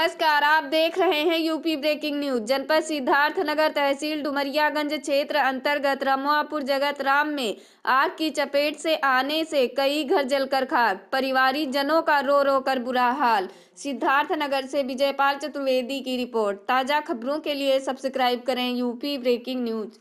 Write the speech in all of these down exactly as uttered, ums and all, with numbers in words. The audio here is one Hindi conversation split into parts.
नमस्कार, आप देख रहे हैं यूपी ब्रेकिंग न्यूज। जनपद सिद्धार्थनगर, तहसील डुमरियागंज क्षेत्र अंतर्गत रमुआपुर जगत राम में आग की चपेट से आने से कई घर जलकर खाक, परिवारिक जनों का रो रो कर बुरा हाल। सिद्धार्थनगर से विजयपाल चतुर्वेदी की रिपोर्ट। ताजा खबरों के लिए सब्सक्राइब करें यूपी ब्रेकिंग न्यूज।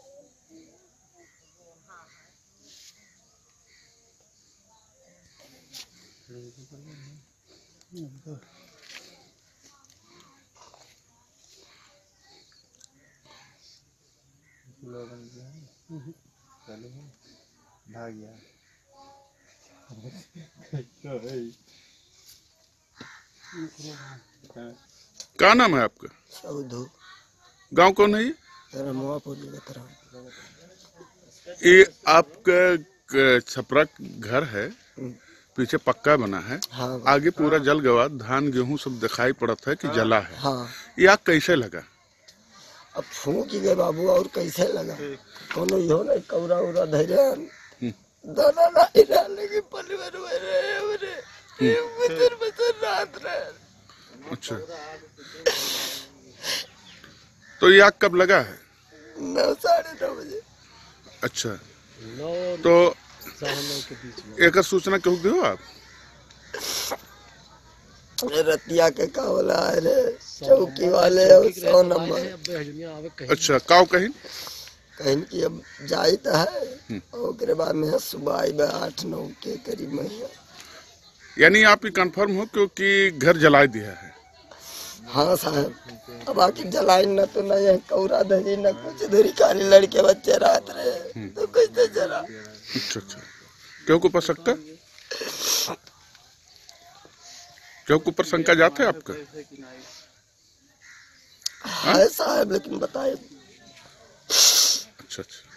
भाग गया। क्या नाम है आपका? सौधू। गांव कौन है ये? रमुआपुर जगत राम। ये आपका क- छपरा घर है, पीछे पक्का बना है। हाँ आगे पूरा जल गवा, धान गेहूं सब दिखाई पड़ता है कि जला है। हाँ। ये आग कैसे लगा? अब फूक गए बाबू, और कैसे लगा? कोनो यो नहीं कौरा उरा धैर्य दादा नहीं रहने की परिवार में रहे मेरे बचर बचर रात रहे। अच्छा, तो ये आग कब लगा है? नौ साढ़े नौ बजे। अच्छा, तो एक सूचना क्यों दो आप? रतिया के कावला आए रे, चौकी वाले और सौ नंबर। अच्छा, काव कहीं कहीं की अब जाई तो है, और बाद में सुबह आई बे आठ नौ के करीब में। यानी आप ही कंफर्म हो क्योंकि घर जला दिया है? हाँ साहब, अब आखिर जलाई न तो नहीं है, कौरा धरी न कुछ धरी, खाली लड़के बच्चे रात रहे तो कैसे जला? अच्छा अच्छा, क्यों को सकता क्यों ऊपर शंका जाते है आपका? है साहब, लेकिन बताए। अच्छा अच्छा,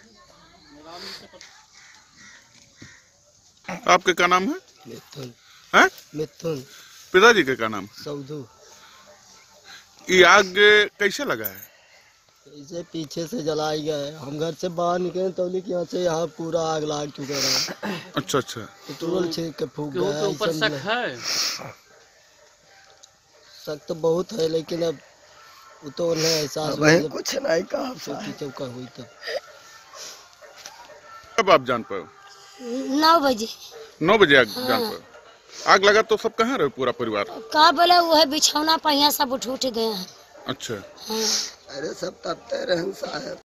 आपके क्या नाम है? मिथुन। हैं? मिथुन। पिताजी के क्या नाम है? सौधू। ये आग कैसे लगा है? इसे पीछे से जलाई गए, हम घर से बाहर निकले तो यहाँ से यहाँ पूरा आग लाग चुका रहा। अच्छा अच्छा, पेट्रोल छीन के फूक गया। ऊपर शक है? शक तो बहुत है, लेकिन अब वो तो नहीं एहसास हुआ, कुछ नहीं कहा चौका हुई तब। कब आप जान पाए? नौ बजे। नौ बजे आग हाँ। जान पाए? आग लगा तो सब कहाँ रहे, पूरा परिवार? का बोले वो है बिछौना पहिया सब उठ उठ गए हैं। अच्छा। हाँ। अरे सब तब तय रहन साहब।